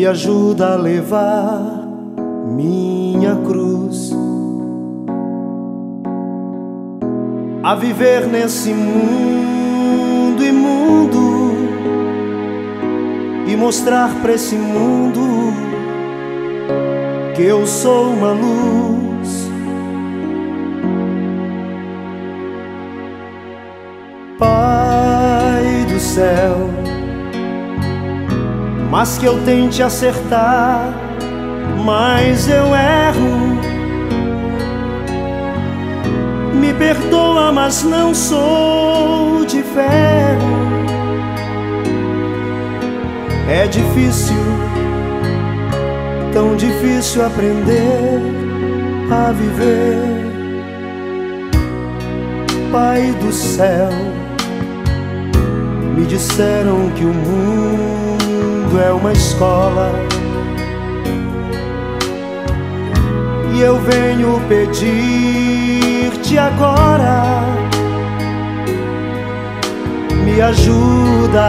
me ajuda a levar minha cruz, a viver nesse mundo imundo e mostrar pra esse mundo que eu sou uma luz. Pai do céu, mas que eu tente acertar, mas eu erro. Me perdoa, mas não sou de ferro. É difícil, tão difícil aprender a viver. Pai do céu, me disseram que o mundo é uma escola, e eu venho pedir-te agora, me ajuda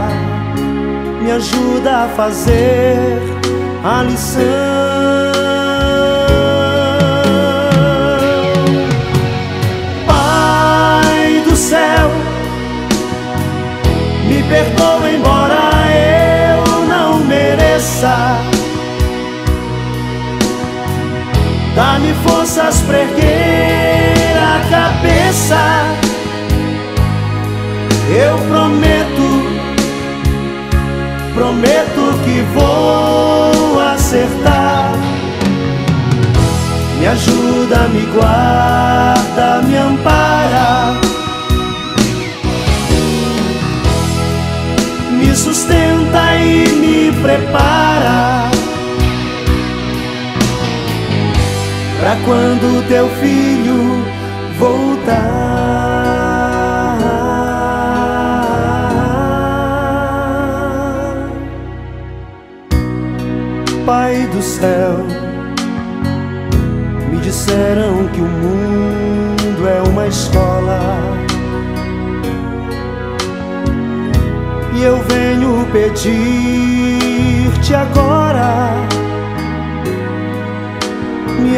a fazer a lição. Pai do céu, me perdoa embora eu não mereça. Dá-me forças pra erguer a cabeça. Eu prometo que vou acertar. Me ajuda, me guarda, me ampara, me sustenta e me prepara pra quando teu filho voltar. Pai do céu, me disseram que o mundo é uma escola, e eu venho pedir-te agora, me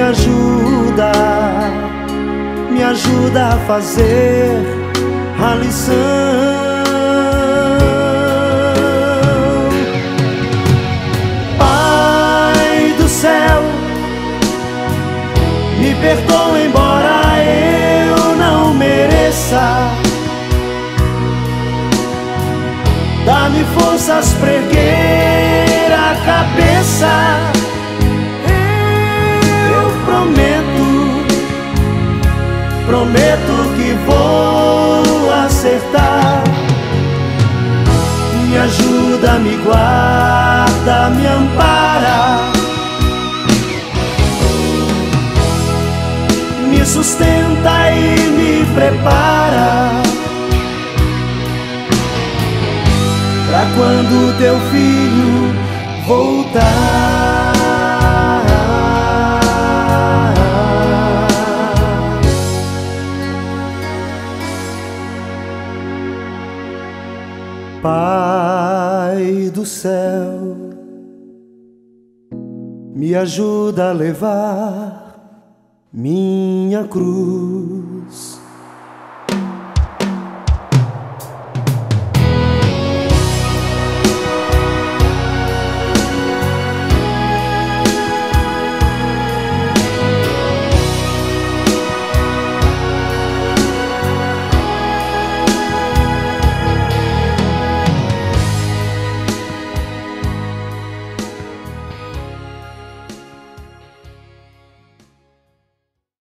ajuda a fazer a lição. Pai do céu, me perdoa embora eu não mereça. Dá-me forças pra erguer a cabeça. Eu prometo que vou acertar. Me ajuda, me guarda, me ampara, me sustenta e me prepara pra quando teu filho voltar. Pai do céu, me ajuda a levar minha cruz.